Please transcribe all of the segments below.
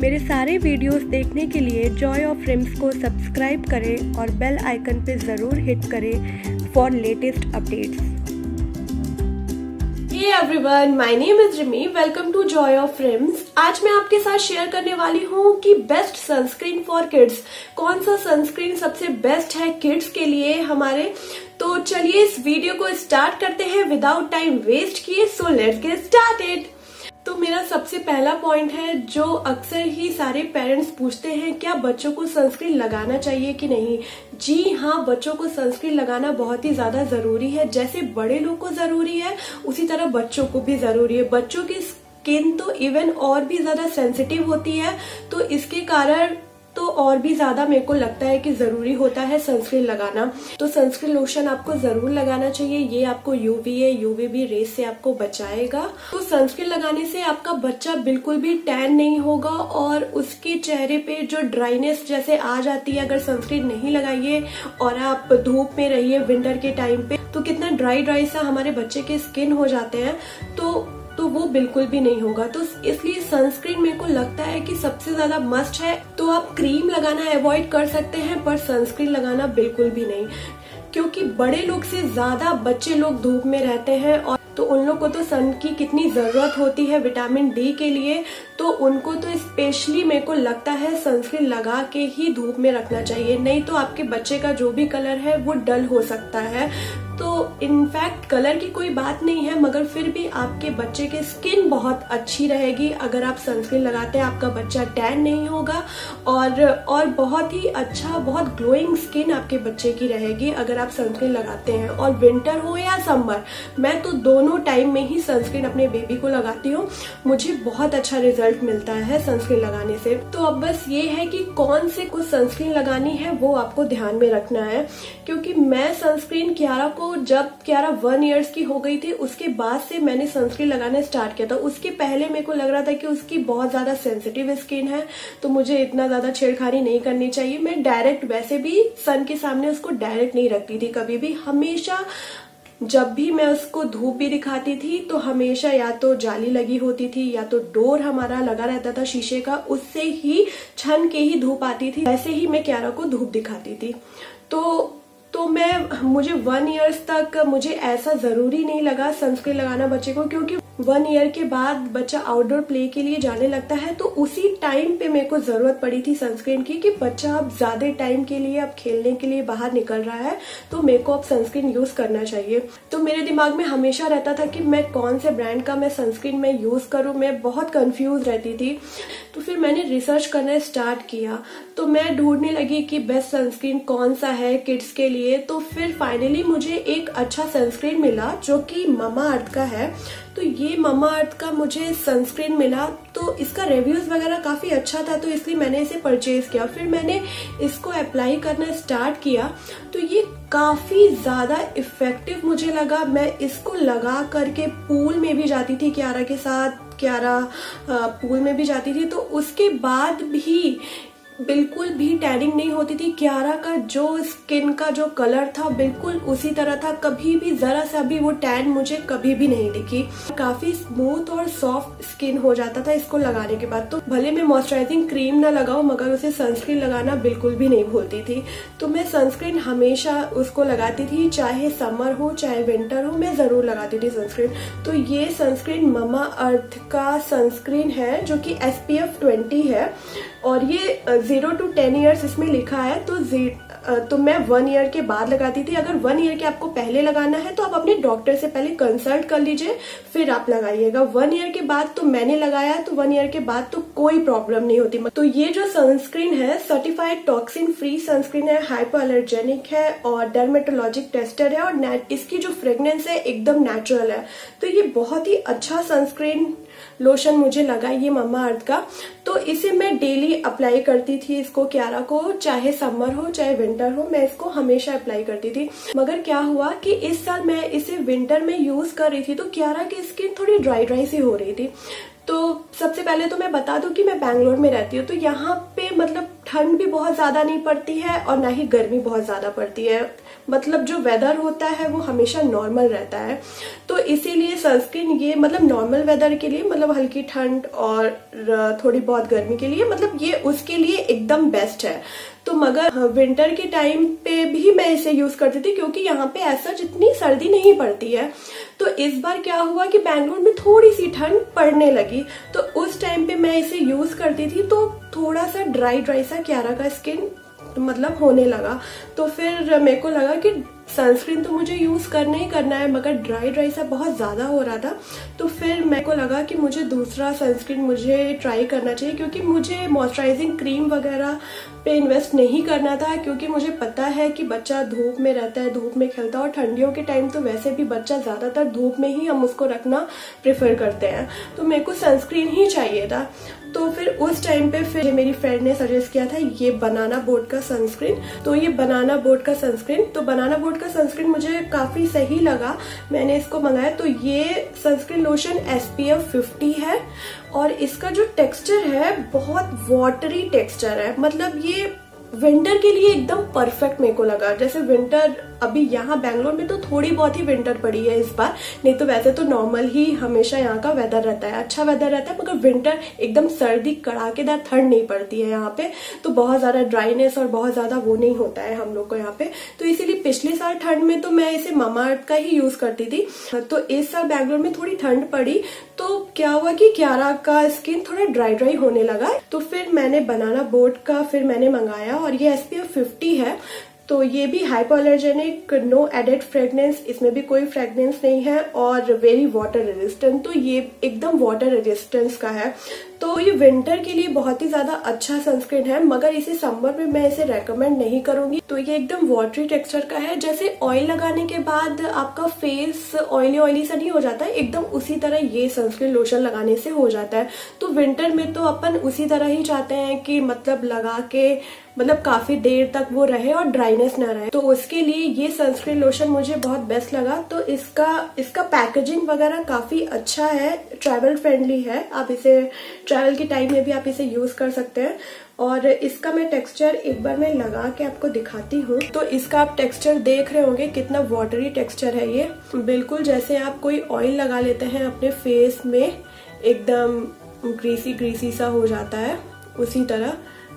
मेरे सारे वीडियोस देखने के लिए जॉय ऑफ रिम्स को सब्सक्राइब करें और बेल आइकन पे ज़रूर हिट करें for latest updates. Hey everyone, my name is Rimi. Welcome to Joy of Rims. आज मैं आपके साथ शेयर करने वाली हूँ कि बेस्ट सनस्क्रीन फॉर किड्स, कौन सा सनस्क्रीन सबसे बेस्ट है किड्स के लिए हमारे। तो चलिए इस वीडियो को स्टार्ट करते हैं विदाउट टाइम वेस्ट किए। So let's get started. तो मेरा सबसे पहला पॉइंट है जो अक्सर ही सारे पेरेंट्स पूछते हैं, क्या बच्चों को सनस्क्रीन लगाना चाहिए कि नहीं। जी हाँ, बच्चों को सनस्क्रीन लगाना बहुत ही ज्यादा जरूरी है। जैसे बड़े लोग को जरूरी है उसी तरह बच्चों को भी जरूरी है। बच्चों की स्किन तो इवन और भी ज्यादा सेंसिटिव होती है, तो इसके कारण तो और भी ज्यादा मेरे को लगता है कि जरूरी होता है सनस्क्रीन लगाना। तो सनस्क्रीन लोशन आपको जरूर लगाना चाहिए। ये आपको यूवीबी रेस से आपको बचाएगा। तो सनस्क्रीन लगाने से आपका बच्चा बिल्कुल भी टैन नहीं होगा और उसके चेहरे पे जो ड्राइनेस जैसे आ जाती है, अगर सनस्क्रीन नहीं लगाइए और आप धूप में रहिए विंटर के टाइम पे, तो कितना ड्राई सा हमारे बच्चे के स्किन हो जाते हैं, तो वो बिल्कुल भी नहीं होगा। तो इसलिए सनस्क्रीन मेरे को लगता है कि सबसे ज्यादा मस्ट है। तो आप क्रीम लगाना अवॉइड कर सकते हैं पर सनस्क्रीन लगाना बिल्कुल भी नहीं, क्योंकि बड़े लोग से ज्यादा बच्चे लोग धूप में रहते हैं और तो उन लोग को तो सन की कितनी जरूरत होती है विटामिन डी के लिए। तो उनको तो स्पेशली मेरे को लगता है सनस्क्रीन लगा के ही धूप में रखना चाहिए, नहीं तो आपके बच्चे का जो भी कलर है वो डल हो सकता है। तो इनफैक्ट कलर की कोई बात नहीं है, मगर फिर भी आपके बच्चे की स्किन बहुत अच्छी रहेगी अगर आप सनस्क्रीन लगाते हैं। आपका बच्चा टैन नहीं होगा और बहुत ही अच्छा, बहुत ग्लोइंग स्किन आपके बच्चे की रहेगी अगर आप सनस्क्रीन लगाते हैं। और विंटर हो या समर, मैं तो दोनों टाइम में ही सनस्क्रीन अपने बेबी को लगाती हूँ। मुझे बहुत अच्छा रिजल्ट मिलता है सनस्क्रीन लगाने से। तो अब बस ये है कि कौन से कुछ सनस्क्रीन लगानी है वो आपको ध्यान में रखना है, क्योंकि मैं सनस्क्रीन कियारा को जब कियारा 1 ईयर्स की हो गई थी उसके बाद से मैंने सनस्क्रीन लगाना स्टार्ट किया था। उसके पहले मेरे को लग रहा था कि उसकी बहुत ज्यादा सेंसिटिव स्किन है, तो मुझे इतना ज्यादा छेड़खानी नहीं करनी चाहिए। मैं डायरेक्ट वैसे भी सन के सामने उसको डायरेक्ट नहीं रखती थी कभी भी। हमेशा जब भी मैं उसको धूप भी दिखाती थी तो हमेशा या तो जाली लगी होती थी या तो डोर हमारा लगा रहता था शीशे का, उससे ही छन के ही धूप आती थी, वैसे ही मैं कियारा को धूप दिखाती थी। तो मुझे 1 ईयर्स तक मुझे ऐसा जरूरी नहीं लगा सनस्क्रीन लगाना बच्चे को, क्योंकि 1 ईयर के बाद बच्चा आउटडोर प्ले के लिए जाने लगता है। तो उसी टाइम पे मेरे को जरूरत पड़ी थी सनस्क्रीन की कि बच्चा अब ज्यादा टाइम के लिए अब खेलने के लिए बाहर निकल रहा है, तो मेरे को अब सनस्क्रीन यूज करना चाहिए। तो मेरे दिमाग में हमेशा रहता था कि मैं कौन से ब्रांड का मैं सनस्क्रीन में यूज करूं। मैं बहुत कंफ्यूज रहती थी। तो फिर मैंने रिसर्च करना स्टार्ट किया, तो मैं ढूंढने लगी कि बेस्ट सनस्क्रीन कौन सा है किड्स के लिए। तो फिर फाइनली मुझे एक अच्छा सनस्क्रीन मिला जो कि ममा अर्थ का है। तो ये ममा अर्थ का मुझे सनस्क्रीन मिला, तो इसका रिव्यूज वगैरह काफी अच्छा था, तो इसलिए मैंने इसे परचेज किया। फिर मैंने इसको अप्लाई करना स्टार्ट किया, तो ये काफी ज्यादा इफेक्टिव मुझे लगा। मैं इसको लगा करके पूल में भी जाती थी कियारा के साथ, कियारा पूल में भी जाती थी, तो उसके बाद भी बिल्कुल भी टैनिंग नहीं होती थी। कियारा का जो स्किन का जो कलर था बिल्कुल उसी तरह था, कभी भी जरा सा भी वो टैन मुझे कभी भी नहीं दिखी। काफी स्मूथ और सॉफ्ट स्किन हो जाता था इसको लगाने के बाद। तो भले मैं मॉइस्चराइजिंग क्रीम ना लगाऊं मगर उसे सनस्क्रीन लगाना बिल्कुल भी नहीं भूलती थी। तो मैं सनस्क्रीन हमेशा उसको लगाती थी, चाहे समर हो चाहे विंटर हो, मैं जरूर लगाती थी सनस्क्रीन। तो ये सनस्क्रीन ममा अर्थ का सनस्क्रीन है जो कि SPF 20 है और ये 0 to 10 ईयर्स इसमें लिखा है। तो मैं 1 ईयर के बाद लगाती थी। अगर 1 ईयर के आपको पहले लगाना है तो आप अपने डॉक्टर से पहले कंसल्ट कर लीजिए, फिर आप लगाइएगा। 1 ईयर के बाद तो मैंने लगाया, तो 1 ईयर के बाद तो कोई प्रॉब्लम नहीं होती। तो ये जो सनस्क्रीन है सर्टिफाइड टॉक्सिन फ्री सनस्क्रीन है, हाइपोअलर्जेनिक है और डर्मेटोलॉजिक टेस्टेड है और इसकी जो फ्रेग्रेंस है एकदम नेचुरल है। तो ये बहुत ही अच्छा सनस्क्रीन लोशन मुझे लगा ये ममा अर्थ का। तो इसे मैं डेली अप्लाई करती थी इसको कियारा को, चाहे समर हो चाहे विंटर हो, मैं इसको हमेशा अप्लाई करती थी। मगर क्या हुआ कि इस साल मैं इसे विंटर में यूज कर रही थी तो कियारा की स्किन थोड़ी ड्राई सी हो रही थी। तो सबसे पहले तो मैं बता दूं कि मैं बैंगलोर में रहती हूँ, तो यहाँ पे मतलब ठंड भी बहुत ज्यादा नहीं पड़ती है और ना ही गर्मी बहुत ज्यादा पड़ती है। मतलब जो वेदर होता है वो हमेशा नॉर्मल रहता है। तो इसीलिए सनस्क्रीन ये मतलब नॉर्मल वेदर के लिए, मतलब हल्की ठंड और थोड़ी बहुत गर्मी के लिए, मतलब ये उसके लिए एकदम बेस्ट है। तो मगर विंटर के टाइम पे भी मैं इसे यूज करती थी, क्योंकि यहाँ पे ऐसा जितनी सर्दी नहीं पड़ती है। तो इस बार क्या हुआ कि बैंगलोर में थोड़ी सी ठंड पड़ने लगी, तो उस टाइम पे मैं इसे यूज करती थी, तो थोड़ा सा ड्राई सा क्यारा का स्किन मतलब होने लगा। तो फिर मेरे को लगा कि सनस्क्रीन तो मुझे यूज करना ही करना है, मगर ड्राई सा बहुत ज्यादा हो रहा था। तो फिर मेरे को लगा कि मुझे दूसरा सनस्क्रीन मुझे ट्राई करना चाहिए, क्योंकि मुझे मॉइस्चराइजिंग क्रीम वगैरह पे इन्वेस्ट नहीं करना था, क्योंकि मुझे पता है कि बच्चा धूप में रहता है, धूप में खेलता है, और ठंडियों के टाइम तो वैसे भी बच्चा ज्यादातर धूप में ही हम उसको रखना प्रेफर करते हैं। तो मेरे को सनस्क्रीन ही चाहिए था। तो फिर उस टाइम पे फिर मेरी फ्रेंड ने सजेस्ट किया था ये बनाना बोट का सनस्क्रीन। तो ये बनाना बोट का सनस्क्रीन, तो बनाना बोट का सनस्क्रीन मुझे काफी सही लगा, मैंने इसको मंगाया। तो ये सनस्क्रीन लोशन SPF 50 है, और इसका जो टेक्सचर है बहुत वाटरी टेक्सचर है। मतलब ये विंटर के लिए एकदम परफेक्ट मेरे को लगा। जैसे विंटर अभी यहाँ बैंगलोर में तो थोड़ी बहुत ही विंटर पड़ी है इस बार, नहीं तो वैसे तो नॉर्मल ही हमेशा यहाँ का वेदर रहता है, अच्छा वेदर रहता है, मगर विंटर एकदम सर्दी कड़ाकेदार ठंड नहीं पड़ती है यहाँ पे। तो बहुत ज्यादा ड्राइनेस और बहुत ज्यादा वो नहीं होता है हम लोग को यहाँ पे। तो इसीलिए पिछले साल ठंड में तो मैं इसे मामाअर्थ का ही यूज करती थी। तो इस साल बैंगलोर में थोड़ी ठंड पड़ी, तो क्या हुआ कि क्यारा का स्किन थोड़ा ड्राई होने लगा। तो फिर मैंने बनाना बोट का फिर मैंने मंगाया, और ये SPF 50 है। तो ये भी हाइपोअलर्जेनिक, नो एडेड फ्रेग्रेंस, इसमें भी कोई फ्रेग्रेंस नहीं है, और वेरी वाटर रेजिस्टेंट। तो ये एकदम वाटर रेजिस्टेंस का है। तो ये विंटर के लिए बहुत ही ज्यादा अच्छा सनस्क्रीन है, मगर इसे समर में मैं इसे रेकमेंड नहीं करूंगी। तो ये एकदम वाटरी टेक्सचर का है। जैसे ऑयल लगाने के बाद आपका फेस ऑयली सा नहीं हो जाता है, एकदम उसी तरह ये सनस्क्रीन लोशन लगाने से हो जाता है। तो विंटर में तो अपन उसी तरह ही चाहते हैं कि मतलब लगा के मतलब काफी देर तक वो रहे और ड्राइनेस ना रहे। तो उसके लिए ये सनस्क्रीन लोशन मुझे बहुत बेस्ट लगा। तो इसका पैकेजिंग वगैरह काफी अच्छा है, ट्रैवल फ्रेंडली है, आप इसे ट्रैवल के टाइम में भी आप इसे यूज कर सकते हैं। और इसका मैं टेक्सचर एक बार मैं लगा के आपको दिखाती हूँ। तो इसका आप टेक्सचर देख रहे होंगे कितना वाटरी टेक्सचर है। ये बिल्कुल जैसे आप कोई ऑयल लगा लेते हैं अपने फेस में, एकदम ग्रीसी सा हो जाता है, उसी तरह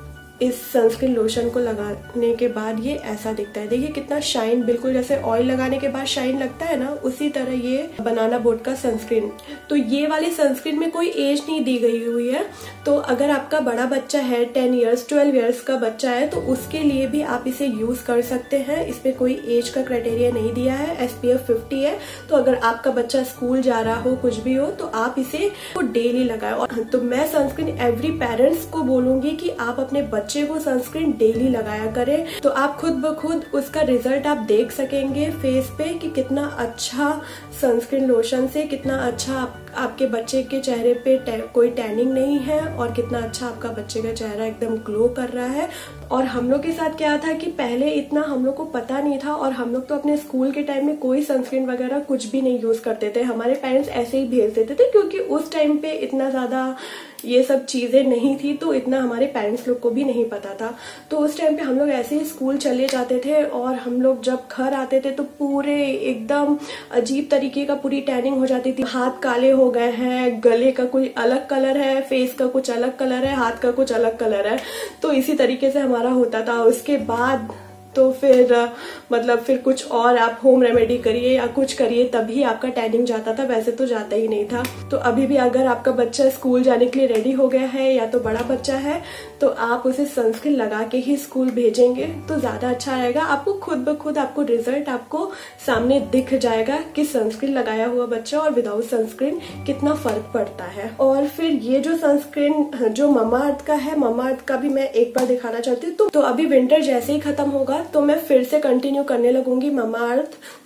इस सनस्क्रीन लोशन को लगाने के बाद ये ऐसा दिखता है। देखिए कितना शाइन, बिल्कुल जैसे ऑयल लगाने के बाद शाइन लगता है ना, उसी तरह ये बनाना बोट का सनस्क्रीन। तो ये वाली सनस्क्रीन में कोई एज नहीं दी गई हुई है। तो अगर आपका बड़ा बच्चा है, 10 इयर्स 12 इयर्स का बच्चा है, तो उसके लिए भी आप इसे यूज कर सकते हैं। इसमें कोई एज का क्राइटेरिया नहीं दिया है, SPF 50 है। तो अगर आपका बच्चा स्कूल जा रहा हो, कुछ भी हो, तो आप इसे डेली लगाए। और तो मैं सनस्क्रीन एवरी पेरेंट्स को बोलूंगी कि आप अपने बच्चे को सनस्क्रीन डेली लगाया करें। तो आप खुद ब खुद उसका रिजल्ट आप देख सकेंगे फेस पे कि कितना अच्छा सनस्क्रीन लोशन से कितना अच्छा आपके बच्चे के चेहरे पे कोई टैनिंग नहीं है, और कितना अच्छा आपका बच्चे का चेहरा एकदम ग्लो कर रहा है। और हम लोग के साथ क्या था कि पहले इतना हम लोग को पता नहीं था, और हम लोग तो अपने स्कूल के टाइम में कोई सनस्क्रीन वगैरह कुछ भी नहीं यूज करते थे। हमारे पेरेंट्स ऐसे ही भेज देते थे, क्योंकि उस टाइम पे इतना ज्यादा ये सब चीजें नहीं थी, तो इतना हमारे पेरेंट्स लोग को भी नहीं पता था। तो उस टाइम पे हम लोग ऐसे ही स्कूल चले जाते थे, और हम लोग जब घर आते थे तो पूरे एकदम अजीब तरीके का पूरी टैनिंग हो जाती थी। हाथ काले हो गए हैं, गले का कोई अलग कलर है, फेस का कुछ अलग कलर है, हाथ का कुछ अलग कलर है। तो इसी तरीके से हमारा होता था। उसके बाद तो फिर मतलब फिर कुछ और आप होम रेमेडी करिए या कुछ करिए तभी आपका टैनिंग जाता था, वैसे तो जाता ही नहीं था। तो अभी भी अगर आपका बच्चा स्कूल जाने के लिए रेडी हो गया है या तो बड़ा बच्चा है, तो आप उसे सनस्क्रीन लगा के ही स्कूल भेजेंगे तो ज्यादा अच्छा रहेगा। आपको खुद ब खुद आपको रिजल्ट आपको सामने दिख जाएगा कि सनस्क्रीन लगाया हुआ बच्चा और विदाउट सनस्क्रीन कितना फर्क पड़ता है। और फिर ये जो सनस्क्रीन जो मामाअर्थ का है, मामाअर्थ का भी मैं एक बार दिखाना चाहती हूँ। तो अभी विंटर जैसे ही खत्म होगा तो मैं फिर से कंटिन्यू करने लगूंगी मामाअर्थ।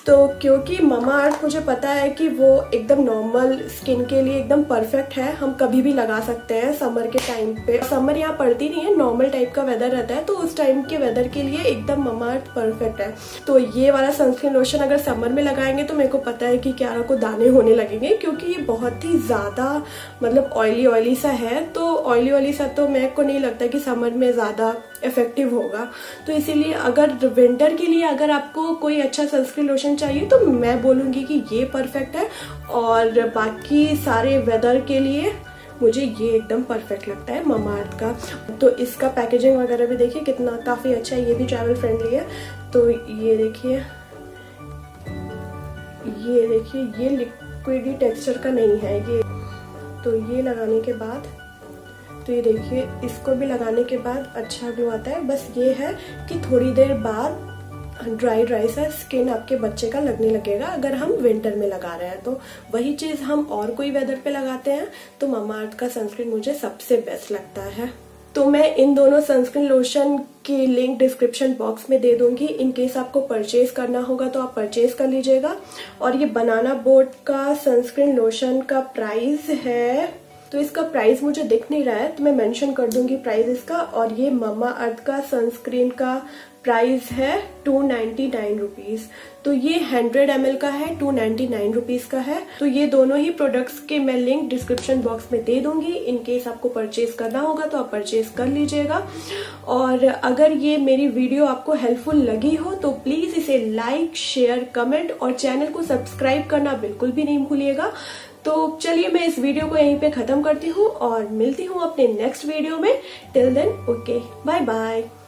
तो क्योंकि ममा अर्थ मुझे पता है कि वो एकदम नॉर्मल स्किन के लिए एकदम परफेक्ट है, हम कभी भी लगा सकते हैं समर के टाइम पे। समर यहाँ पड़ती नहीं है, नॉर्मल टाइप का वेदर रहता है, तो उस टाइम के वेदर के लिए एकदम ममा अर्थ परफेक्ट है। तो ये वाला सनस्क्रीन लोशन अगर समर में लगाएंगे तो मेरे को पता है कि कियारा को दाने होने लगेंगे, क्योंकि ये बहुत ही ज्यादा मतलब ऑयली सा है। तो ऑयली सा तो मेरे को नहीं लगता कि समर में ज्यादा इफेक्टिव होगा। तो इसीलिए अगर विंटर के लिए अगर आपको कोई अच्छा सनस्क्रीन लोशन चाहिए तो मैं बोलूंगी कि ये परफेक्ट है, और बाकी सारे वेदर के लिए मुझे ये एकदम परफेक्ट लगता है ममा अर्थ का। तो इसका पैकेजिंग वगैरह भी देखिए कितना काफी अच्छा है, ये भी ट्रैवल फ्रेंडली है। तो ये देखिए ये लिक्विडी टेक्सचर का नहीं है ये। तो ये लगाने के बाद तो ये देखिए इसको भी लगाने के बाद अच्छा ग्लो आता है। बस ये है कि थोड़ी देर बाद ड्राई सा स्किन आपके बच्चे का लगने लगेगा अगर हम विंटर में लगा रहे हैं। तो वही चीज हम और कोई वेदर पे लगाते हैं तो ममा अर्थ का सनस्क्रीन मुझे सबसे बेस्ट लगता है। तो मैं इन दोनों सनस्क्रीन लोशन की लिंक डिस्क्रिप्शन बॉक्स में दे दूंगी। इन केस आपको परचेज करना होगा तो आप परचेज कर लीजिएगा। और ये बनाना बोट का सनस्क्रीन लोशन का प्राइस है, तो इसका प्राइस मुझे दिख नहीं रहा है तो मैं मेंशन कर दूंगी प्राइस इसका। और ये ममा अर्थ का सनस्क्रीन का प्राइस है 299 रुपीज। तो ये 100 ml का है, 299 रुपीज का है। तो ये दोनों ही प्रोडक्ट्स के मैं लिंक डिस्क्रिप्शन बॉक्स में दे दूंगी। इन केस आपको परचेज करना होगा तो आप परचेज कर लीजिएगा। और अगर ये मेरी वीडियो आपको हेल्पफुल लगी हो तो प्लीज इसे लाइक, शेयर, कमेंट और चैनल को सब्सक्राइब करना बिल्कुल भी नहीं भूलिएगा। तो चलिए मैं इस वीडियो को यहीं पे खत्म करती हूँ और मिलती हूँ अपने नेक्स्ट वीडियो में। Till then okay, bye bye.